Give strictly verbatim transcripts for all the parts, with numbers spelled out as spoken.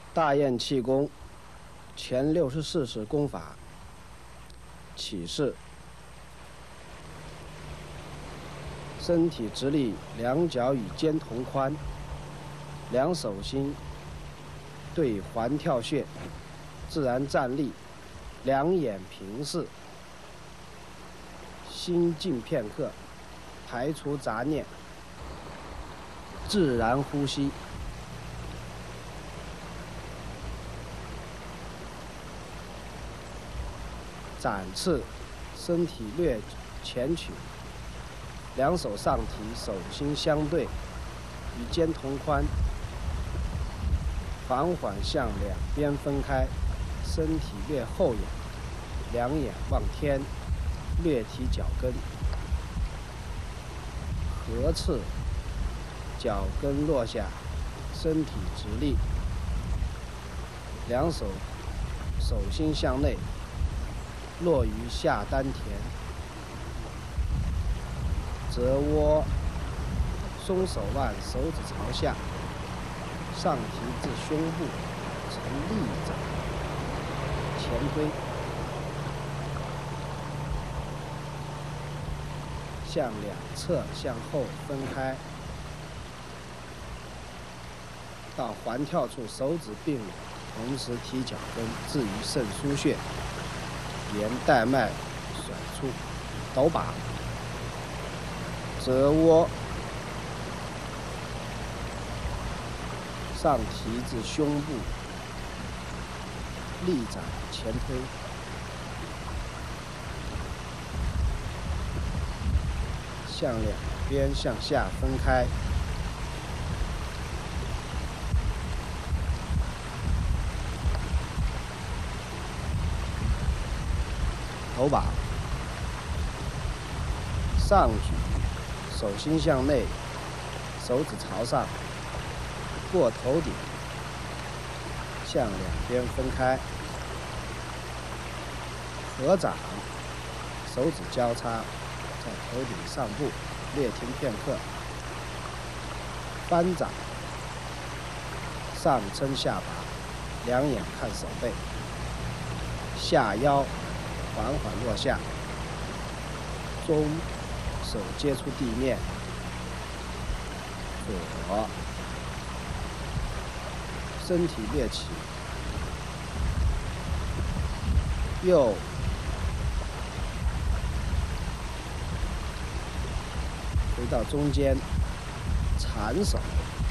大雁气功前六十四式功法。起势，身体直立，两脚与肩同宽，两手心对环跳穴，自然站立，两眼平视，心静片刻，排除杂念，自然呼吸。展翅，身体略前倾，两手上提，手心相对，与肩同宽，缓缓向两边分开，身体略后仰，两眼望天，略提脚跟，合翅，脚跟落下，身体直立，两手手心向内，落于下丹田，折窝，松手腕，手指朝下，上提至胸部，呈立掌，前推，向两侧向后分开，到环跳处，手指并拢，同时提脚跟，置于肾腧穴。沿带脉甩出，抖把，折窝，上提至胸部，立掌前推，向两边向下分开，头把，上举，手心向内，手指朝上，过头顶，向两边分开，合掌，手指交叉，在头顶上部略停片刻，翻掌，上撑下拔，两眼看手背，下腰缓缓落下，中手接触地面，左身体略起，右回到中间，缠手，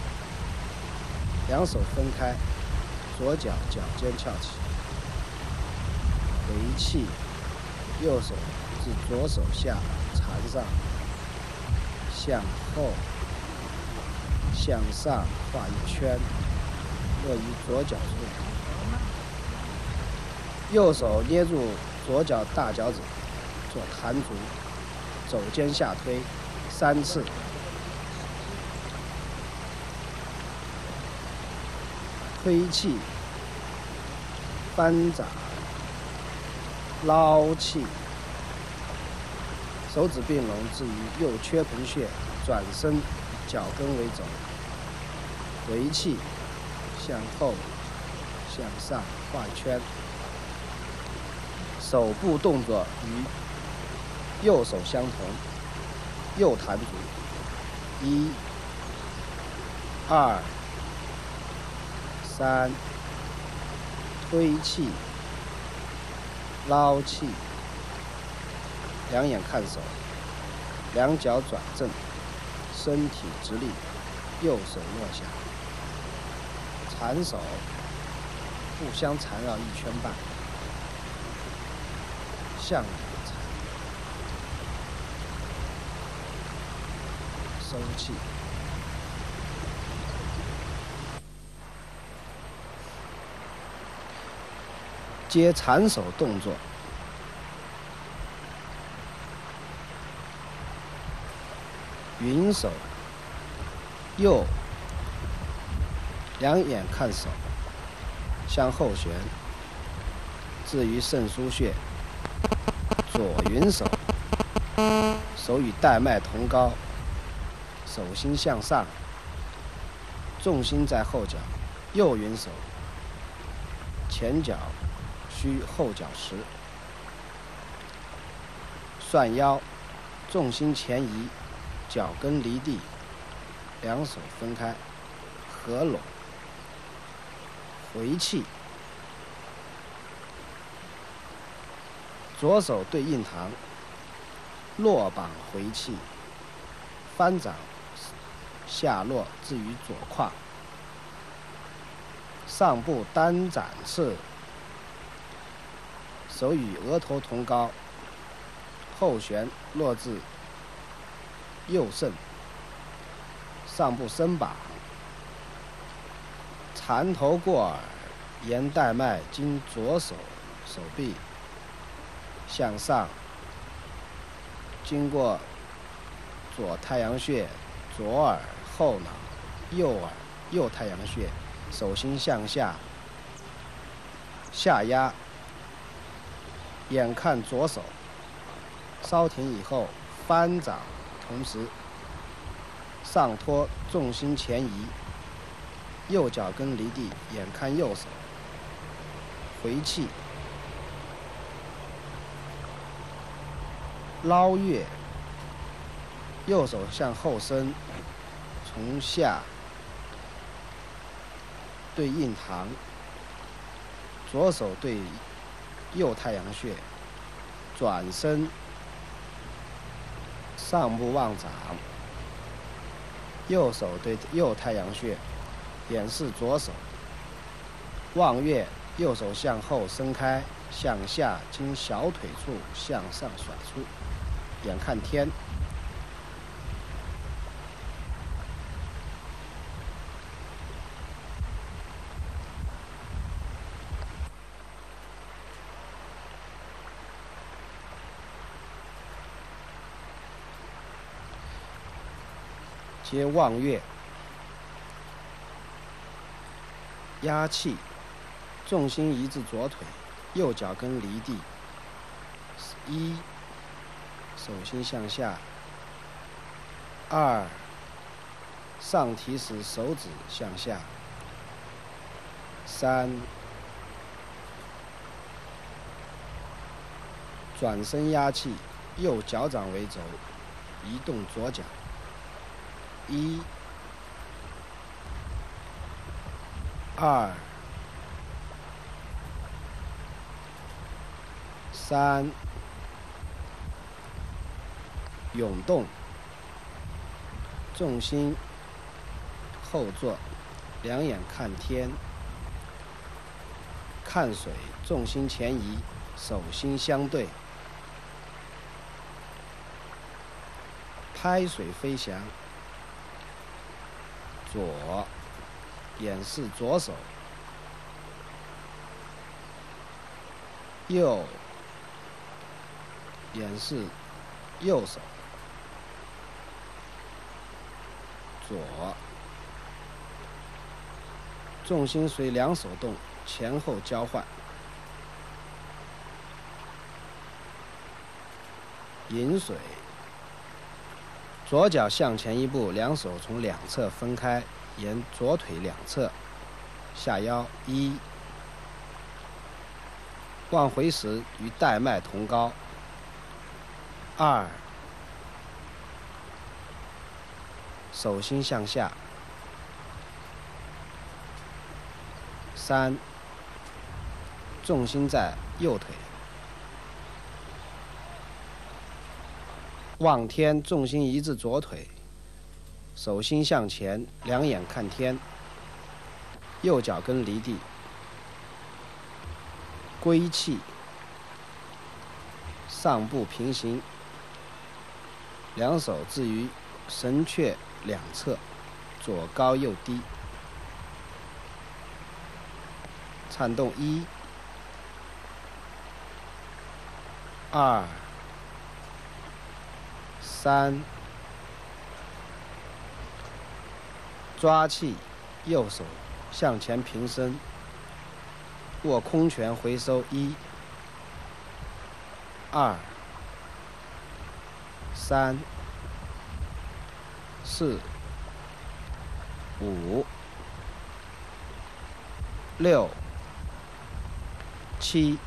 两手分开，左脚脚尖翘起，回气。右手至左手下缠上，向后向上画一圈，落于左脚处。右手捏住左脚大脚趾做弹足，肘尖下推三次，推气，翻掌，捞气，手指并拢置于右缺盆穴，转身脚跟为轴，回气，向后向上画一圈。手部动作与右手相同，右弹足，一、二、三，推气。捞气，两眼看手，两脚转正，身体直立，右手落下，缠手，互相缠绕一圈半，向两缠，收气。接缠手动作，云手，右，两眼看手，向后旋，置于肾腧穴。左云手，手与带脉同高，手心向上，重心在后脚。右云手， 前脚虚，后脚实。涮腰，重心前移，脚跟离地，两手分开，合拢。回气，左手对印堂，落膀回气，翻掌下落至于左胯，上部单展翅，手与额头同高，后旋落至右肾，上部伸膀，缠头过耳，沿带脉经左手手臂向上，经过左太阳穴、左耳后脑、右耳右太阳穴，手心向下下压，眼看左手，稍停以后翻掌，同时上托，重心前移，右脚跟离地，眼看右手，回气，捞月，右手向后伸，从下对印堂，左手对右太阳穴，转身上部望掌，右手对右太阳穴，演示左手望月，右手向后伸开，向下经小腿处向上甩出，眼看天。接望月，压气，重心移至左腿，右脚跟离地，一，手心向下，二，上提时手指向下，三，转身压气，右脚掌为轴，移动左脚，一，二，三，涌动，重心后坐，两眼看天，看水，重心前移，手心相对，拍水飞翔，左，演示左手，右，演示右手，左，重心随两手动，前后交换。引水，左脚向前一步，两手从两侧分开，沿左腿两侧下腰，一，往回时与带脉同高，二，手心向下，三，重心在右腿，望天，重心移至左腿，手心向前，两眼看天，右脚跟离地，归气，上部平行，两手置于神阙两侧，左高右低，颤动一，二，三，抓气，右手向前平伸，握空拳回收，一，二，三，四，五，六， 七、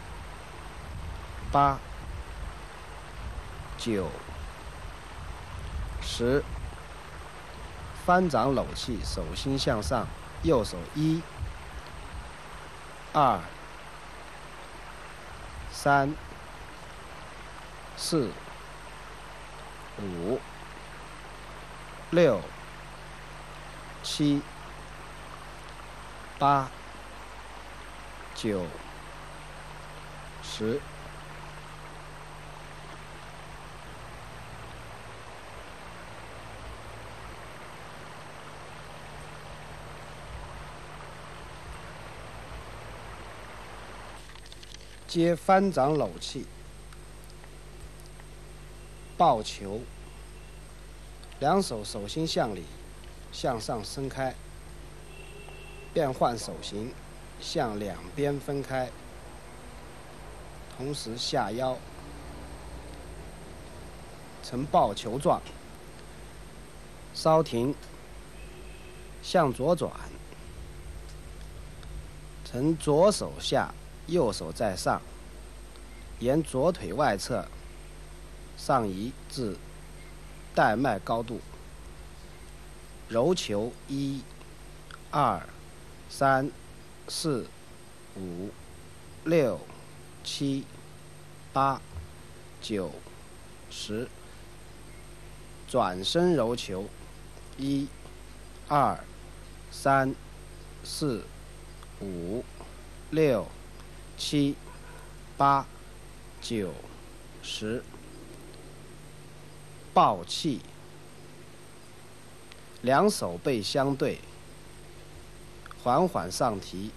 八、九、十。翻掌搂气，手心向上，右手一、二、三、四、五、六、七、八、九、十。接翻掌搂气，抱球，两手手心向里，向上伸开，变换手型，向两边分开，同时下腰，呈抱球状，稍停，向左转，呈左手下，右手在上，沿左腿外侧上移至带脉高度，揉球一、二、三、四、五、六、七、八、九、十。转身揉球一、二、三、四、五、六、七、八、九、十。抱气，两手背相对，缓缓上提，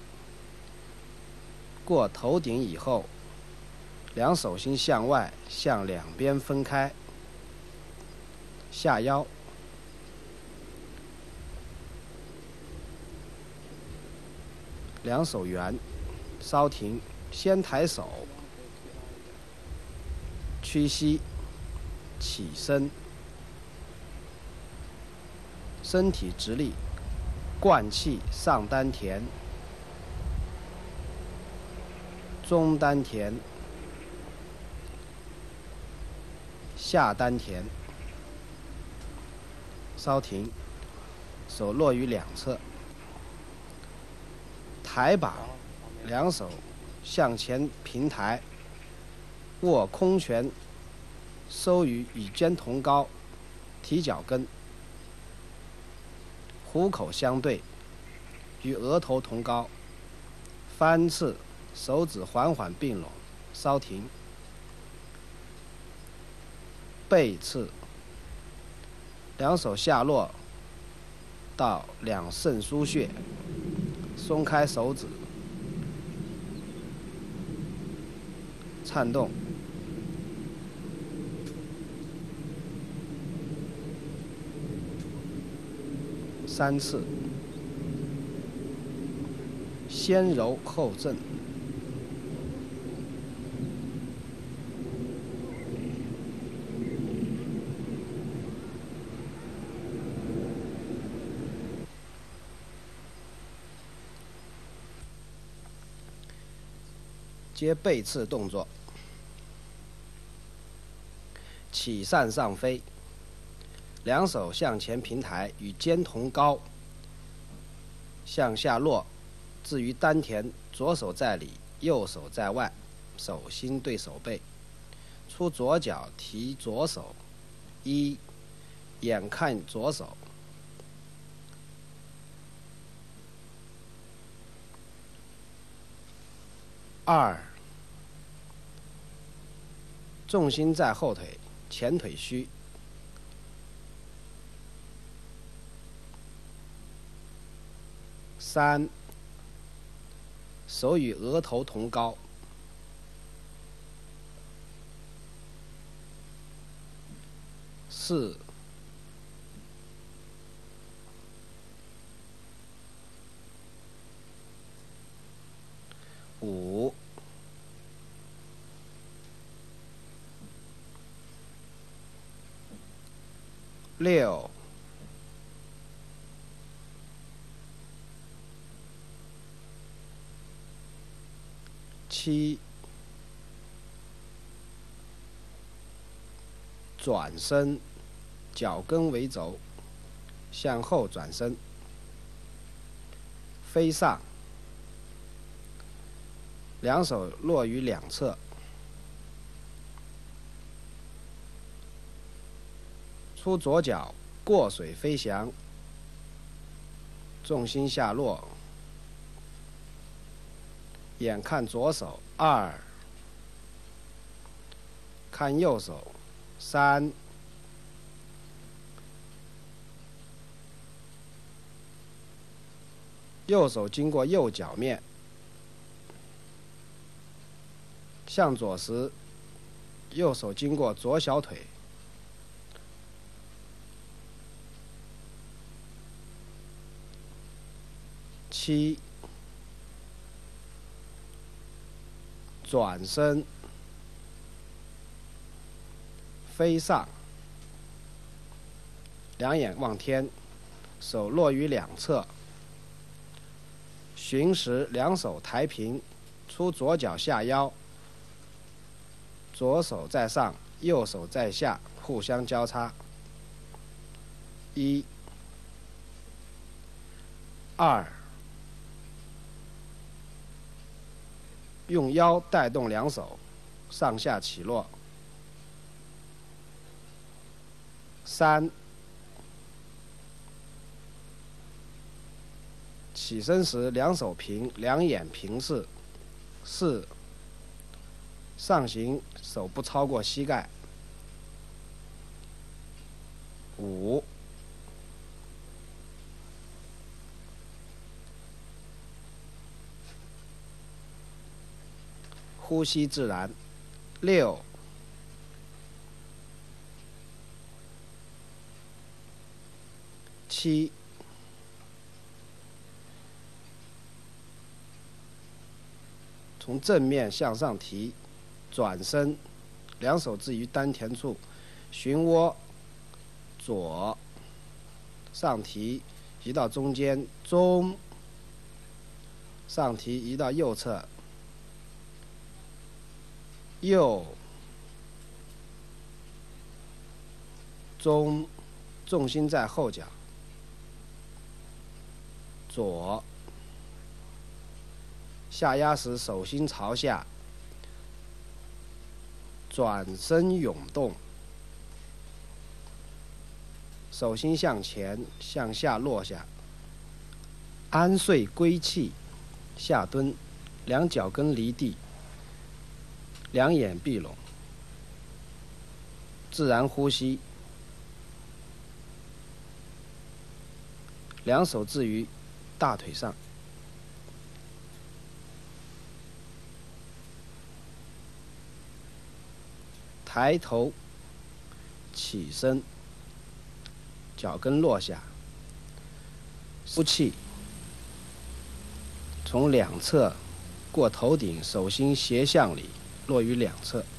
过头顶以后，两手心向外，向两边分开，下腰，两手圆，稍停，先抬手，屈膝，起身，身体直立，灌气上丹田、中丹田、下丹田，稍停，手落于两侧，抬把，两手向前平抬，握空拳，收于与肩同高，提脚跟，虎口相对，与额头同高，翻刺，手指缓缓并拢，稍停，背刺，两手下落到两肾腧穴，松开手指，颤动，三次，先柔后正。接背刺动作，起扇上飞，两手向前平抬，与肩同高，向下落，至于丹田，左手在里，右手在外，手心对手背，出左脚提左手，一，眼看左手，二，重心在后腿，前腿虚，三，手与额头同高，四，五，六， 七，转身，脚跟为轴，向后转身，飞上，两手落于两侧，出左脚过水飞翔，重心下落，眼看左手二，看右手三，右手经过右脚面，向左时，右手经过左小腿，七，转身，飞上，两眼望天，手落于两侧，寻时两手抬平，出左脚下腰，左手在上，右手在下，互相交叉。一、二，用腰带动两手，上下起落。三，起身时两手平，两眼平视。四，上行手不超过膝盖。五，呼吸自然。六，七，从正面向上提，转身，两手置于丹田处，寻窝，左，上提，移到中间，中，上提移到右侧，右，中，重心在后脚，左，下压时手心朝下，转身涌动，手心向前向下落下，安睡归气，下蹲，两脚跟离地，两眼闭拢，自然呼吸，两手置于大腿上，抬头，起身，脚跟落下，呼气，从两侧过头顶，手心斜向里，落于两侧。